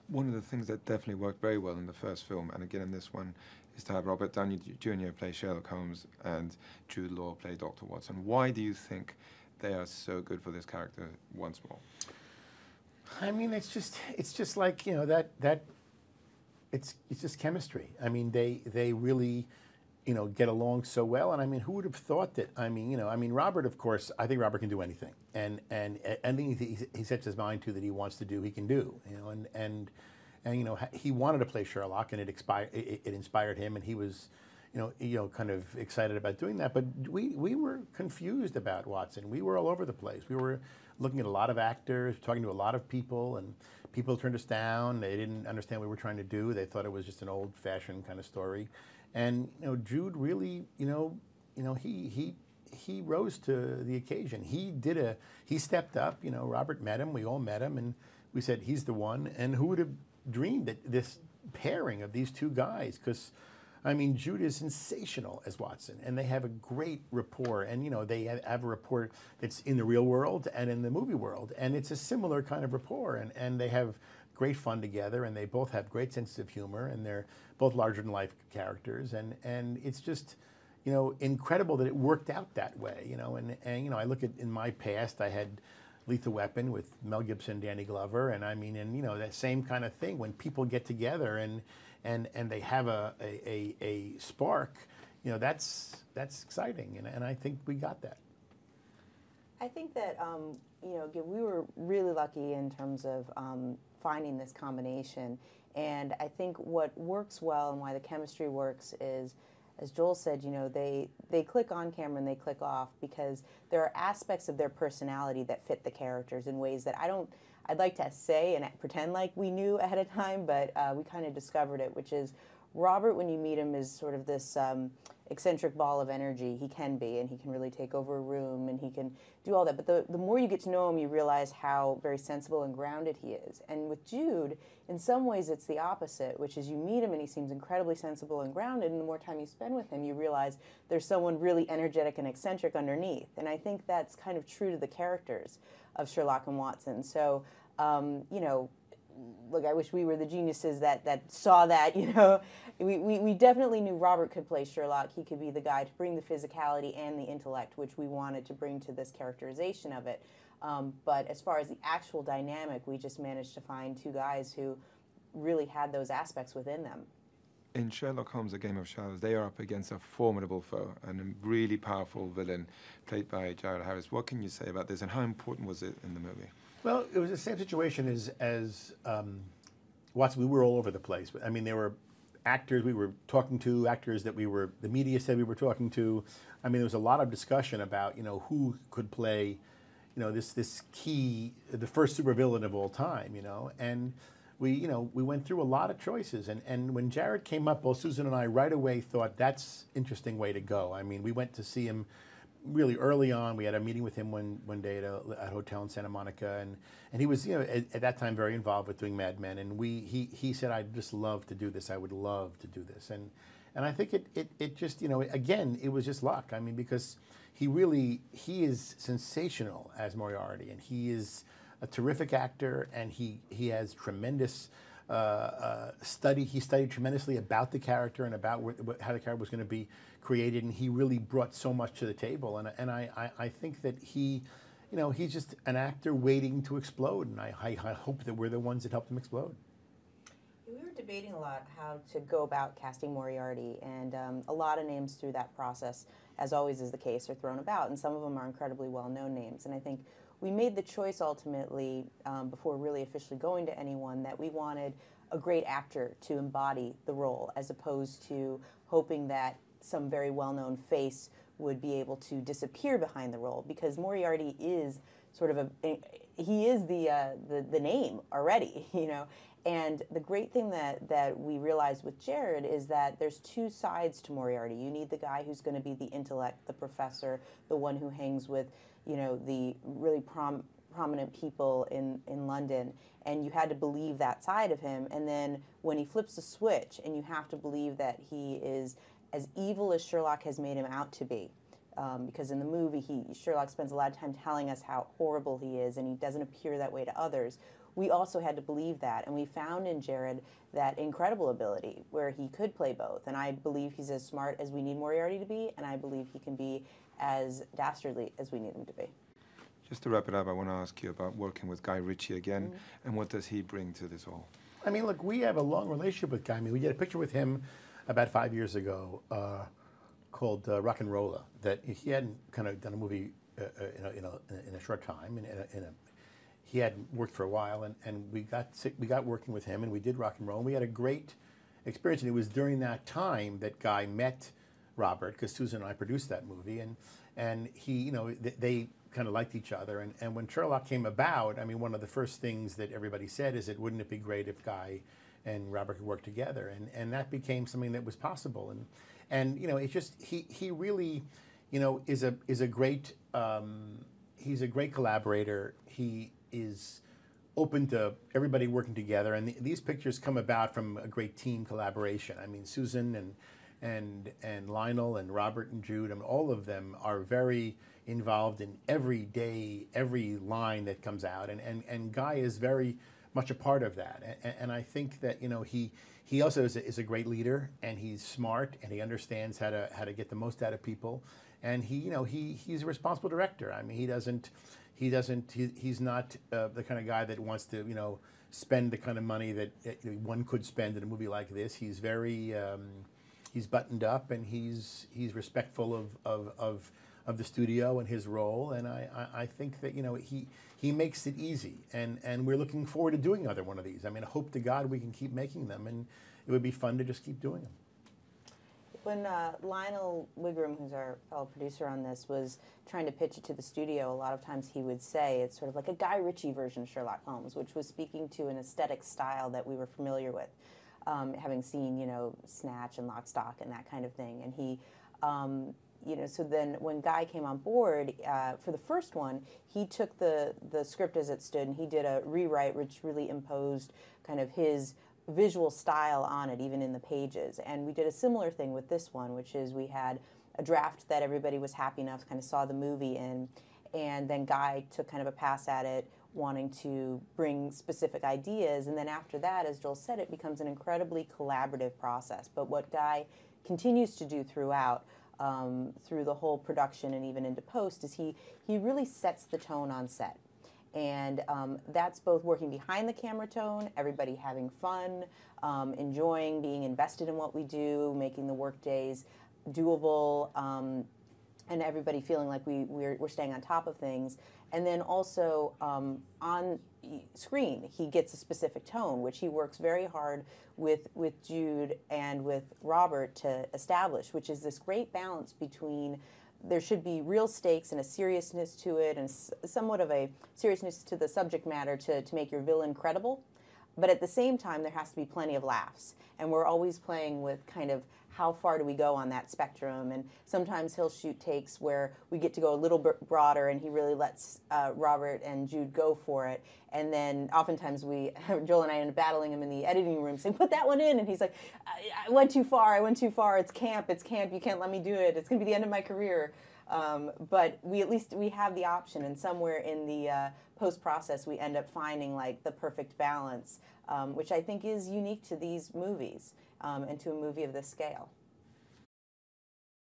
one of the things that definitely worked very well in the first film, and again in this one, is to have Robert Downey Jr. play Sherlock Holmes and Jude Law play Dr. Watson. Why do you think they are so good for this character once more? I mean, it's just like, you know, that it's just chemistry. I mean, they really, you know, get along so well. And I mean, who would have thought that? I mean, you know, I mean, Robert, of course, I think Robert can do anything, and anything he sets his mind to that he wants to do, he can do. You know, and you know, he wanted to play Sherlock, and it inspired him, and he was, you know, kind of excited about doing that. But we were confused about Watson. We were all over the place. We were looking at a lot of actors, talking to a lot of people, and people turned us down. They didn't understand what we were trying to do. They thought it was just an old-fashioned kind of story. And you know, Jude really, he rose to the occasion. He stepped up. You know, Robert met him. We all met him, and we said he's the one. And who would have dreamed that this pairing of these two guys? Because I mean, Jude is sensational as Watson, and they have a great rapport. And you know, they have a rapport that's in the real world and in the movie world, and it's a similar kind of rapport. And they have great fun together, and they both have great senses of humor, and they're both larger than life characters. And it's just, you know, incredible that it worked out that way. You know, and you know, I look at in my past, I had Lethal Weapon with Mel Gibson, Danny Glover, and I mean, and you know, that same kind of thing when people get together and they have a spark, you know, that's exciting, and I think we got that. I think that you know, again, we were really lucky in terms of finding this combination, and I think what works well and why the chemistry works is, as Joel said, you know, they click on camera and they click off because there are aspects of their personality that fit the characters in ways that I'd like to say and pretend like we knew ahead of time, but we kind of discovered it, which is Robert, when you meet him, is sort of this eccentric ball of energy. He can be, and he can really take over a room, and he can do all that. But the more you get to know him, you realize how very sensible and grounded he is. And with Jude, in some ways, it's the opposite, which is you meet him, and he seems incredibly sensible and grounded, and the more time you spend with him, you realize there's someone really energetic and eccentric underneath. And I think that's kind of true to the characters of Sherlock and Watson. So, you know, look, I wish we were the geniuses that saw that, you know. We definitely knew Robert could play Sherlock. He could be the guy to bring the physicality and the intellect, which we wanted to bring to this characterization of it. But as far as the actual dynamic, we just managed to find two guys who really had those aspects within them. In Sherlock Holmes: A Game of Shadows, they are up against a formidable foe and a really powerful villain played by Jared Harris. What can you say about this, and how important was it in the movie? Well, it was the same situation as Watson. We were all over the place. I mean, there were actors we were talking to, actors that the media said we were talking to. I mean, there was a lot of discussion about, you know, who could play, you know, this key, the first supervillain of all time, you know. And we went through a lot of choices. And when Jared came up, both Susan and I right away thought that's an interesting way to go. I mean, we went to see him really early on. We had a meeting with him one day at a hotel in Santa Monica, and he was, you know, at that time very involved with doing Mad Men, and he said, I'd just love to do this. I would love to do this. And I think it just, you know, again, it was just luck. I mean, because he is sensational as Moriarty, and he is a terrific actor, and he has tremendous study. He studied tremendously about the character and about how the character was going to be created, and he really brought so much to the table. And I think that he, you know, he's just an actor waiting to explode, and I hope that we're the ones that helped him explode. We were debating a lot how to go about casting Moriarty, and a lot of names through that process, as always is the case, are thrown about, and some of them are incredibly well-known names. And I think we made the choice ultimately, before really officially going to anyone, that we wanted a great actor to embody the role, as opposed to hoping that some very well-known face would be able to disappear behind the role, because Moriarty is sort of he is the name already, you know. And the great thing that we realized with Jared is that there's two sides to Moriarty. You need the guy who's going to be the intellect, the professor, the one who hangs with, you know, the really prominent people in London, and you had to believe that side of him. And then when he flips the switch, and you have to believe that he is as evil as Sherlock has made him out to be, because in the movie Sherlock spends a lot of time telling us how horrible he is, and he doesn't appear that way to others. we also had to believe that, and we found in Jared that incredible ability where he could play both. And I believe he's as smart as we need Moriarty to be, and I believe he can be as dastardly as we need him to be. Just to wrap it up, I want to ask you about working with Guy Ritchie again, and what does he bring to this all? I mean, look, we have a long relationship with Guy. I mean, we did a picture with him about 5 years ago called Rock and Rolla, that he hadn't kind of done a movie in a short time. He hadn't worked for a while, and we got working with him, and we did Rock and Roll, and we had a great experience. And it was during that time that Guy met Robert, because Susan and I produced that movie, and he, they kind of liked each other. And when Sherlock came about, I mean, one of the first things that everybody said is, wouldn't it be great if Guy and Robert could work together? And that became something that was possible. And it's just, he really, is a great, he's a great collaborator. He is open to everybody working together. And these pictures come about from a great team collaboration. I mean, Susan and Lionel and Robert and Jude, I mean, all of them are very involved in every line that comes out, and Guy is very much a part of that, and I think that he also is a great leader, and he's smart, and he understands how to get the most out of people, and he's a responsible director. I mean, he's not the kind of guy that wants to spend the kind of money that one could spend in a movie like this. He's very he's buttoned up, and he's respectful of the studio and his role, and I think that he makes it easy, and we're looking forward to doing another one of these. I mean, I hope to God we can keep making them, and it would be fun to just keep doing them. When Lionel Wigram, who's our fellow producer on this, was trying to pitch it to the studio, a lot of times he would say it's sort of like a Guy Ritchie version of Sherlock Holmes, which was speaking to an aesthetic style that we were familiar with, having seen Snatch and Lock, Stock and that kind of thing, and he. So then when Guy came on board, for the first one, he took the script as it stood, and he did a rewrite which really imposed kind of his visual style on it, even in the pages. And we did a similar thing with this one, which is we had a draft that everybody was happy enough to kind of saw the movie in, and then Guy took kind of a pass at it, wanting to bring specific ideas. And then after that, as Joel said, it becomes an incredibly collaborative process. But what Guy continues to do throughout, through the whole production and even into post, is he really sets the tone on set. And that's both working behind the camera tone, everybody having fun, enjoying being invested in what we do, making the work days doable, and everybody feeling like we're staying on top of things. And then also on screen, he gets a specific tone, which he works very hard with Jude and with Robert to establish, which is this great balance between there should be real stakes and a seriousness to it, and somewhat of a seriousness to the subject matter to make your villain credible. But at the same time, there has to be plenty of laughs. And we're always playing with kind of how far do we go on that spectrum. And sometimes he'll shoot takes where we get to go a little bit broader, and he really lets Robert and Jude go for it. And then oftentimes Joel and I end up battling him in the editing room saying, put that one in. And he's like, I went too far, it's camp, you can't let me do it, it's gonna be the end of my career. But we at least have the option, and somewhere in the post-process we end up finding like the perfect balance, which I think is unique to these movies and to a movie of this scale.